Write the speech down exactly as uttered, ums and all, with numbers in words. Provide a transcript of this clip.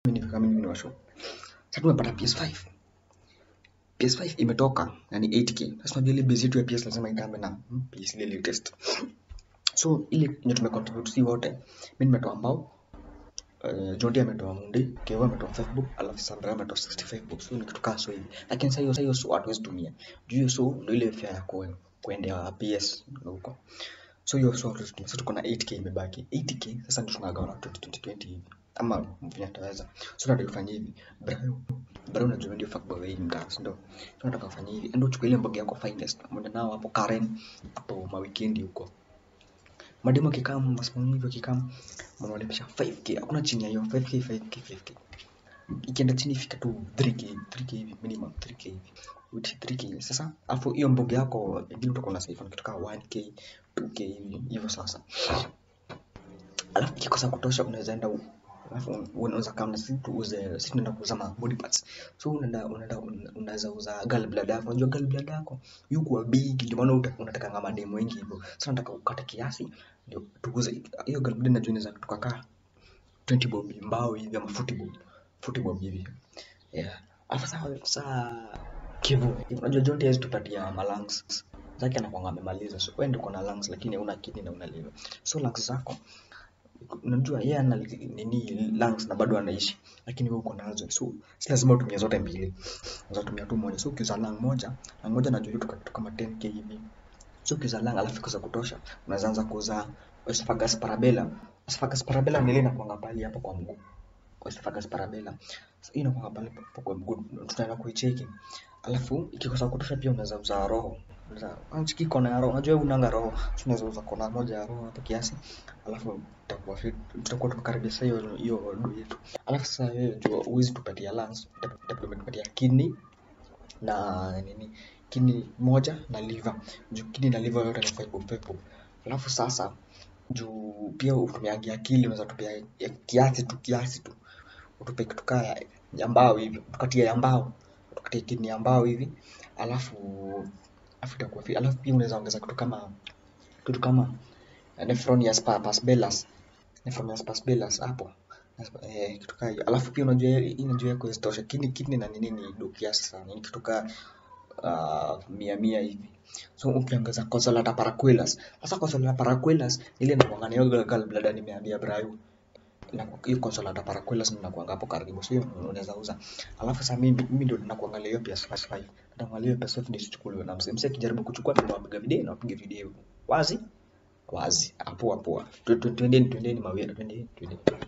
Mimi kama mimi ni washo. Sasa tumepata P S five. P S five imetoka na ni eight K. Sasa unajua ile base yetu ya P S lazima itambe na P S ile latest. So ile yenye tumecontribute si wote. Mimi nimetoa mbao. Uh, Jondi ametoa mundi, Kevo ametoa five book, alafu Sandra ametoa sixty-five books. So ni kitu kaa so hivi. Lakini sasa hiyo hiyo so hatuwezi tumia. Juu hiyo so ndio ile fare ya kwa kuendea P S huko. So hiyo so hatuwezi tumia. Sasa tuko na eight K imebaki. eight K sasa ndio tunagawana twenty twenty hivi. Ama mvinataweza. So tunataka kufanya hivi. Bro. Bro unajua ndio fuck boy mtaa, ndio. Tunataka kufanya hivi. Ndio chukua ile mboga yako finest. Mwende nao hapo Karen hapo ma weekend huko. Mademo kikam masimamo hivyo kikam mnawalipisha five K. Hakuna chini ya hiyo five K five K five K. Ikienda chini fika tu three K three K hivi minimum three K hivi. With three K sasa afu hiyo mboga yako ndio utakuwa na save kitu kama one K two K hivi hivyo sasa. Alafu ikikosa kutosha unaweza enda alafu unaweza kama sisi tuuze sisi tunaenda kuuza ma body parts. So unaenda unaenda unaweza uza gallbladder yako. Unajua gallbladder yako yuko big ndio maana unataka ngama demo wengi hivyo. Sasa nataka ukate kiasi ndio tuuze hiyo gallbladder na join za tukakaa twenty bob mbao hivi ama forty bob forty bob hivi. Yeah. Alafu sasa sasa Kevo unajua Jonte hizo tupatia ma lungs zake anakuwa amemaliza. So wewe ndio uko na lungs lakini huna kidney na una liver. So lungs zako unajua yeye ana nini lungs na bado anaishi lakini wewe uko nazo. So si lazima utumie zote mbili. Unaweza tumia tu moja. So ukiuza lung moja na moja na juu kitu kama ten K hivi. So ukiuza lung alafu ikosa kutosha unaweza anza kuuza esophagus parabellum. Esophagus parabellum ni ile inakuanga pale hapo kwa mguu. Kwa esophagus parabellum. So ina kwa pale kwa mguu tutaenda kuicheki. Alafu ikikosa kutosha pia unaweza uza roho. Unaweza anchiki kona roho. Unajua unanga roho. Unaweza uza kona moja ya roho hapo kiasi. Alafu tutakuwa fit tutakuwa tukaribisha hiyo hiyo do yetu. Alafu sasa wewe jua uwezi tupatia lungs, tupatia kidney na nini kidney moja na liver. Juu kidney na liver yote ni five bob five bob. Alafu sasa juu pia utumiangia akili unaweza tupia kiasi tu kiasi tu. Utupe kitu kaya ya mbao hivi, tukatia ya mbao, tukatia kidney ya mbao hivi. Alafu alafu itakuwa fit. Alafu pia unaweza ongeza kitu kama kitu kama Nephronius paspalus. Nephronius paspalus hapo. Eh kitu kama hiyo. Alafu pia unajua inajua yako isitoshe kidney kidney na nini ni do kiasi sana. Ni kitu kama uh, mia mia hivi. So ukiongeza consolata paraquelas. Sasa consolata paraquelas ile inakuanga na hiyo gallbladder nimeambia Brayo. Na hiyo consolata paraquelas ninakuanga hapo karibu. So unaweza uza. Alafu sasa mimi mimi ndio ninakuangalia hiyo P S five. Nitaangalia hiyo P S five ndio sichukuliwe na msee. Msee kijaribu kuchukua ndio apiga video na apige video. Wazi? Wazi. Hapo hapo. Twendeni twendeni mawili twendeni twendeni.